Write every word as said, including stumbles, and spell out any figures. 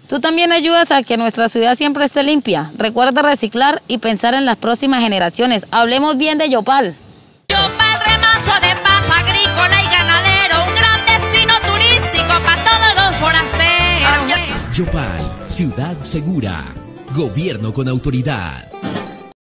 Tú también ayudas a que nuestra ciudad siempre esté limpia. Recuerda reciclar y pensar en las próximas generaciones. Hablemos bien de Yopal. Yopal, remazo de paz agrícola y ganadero, un gran destino turístico para todos los forasteros. Yopal, ciudad segura, gobierno con autoridad.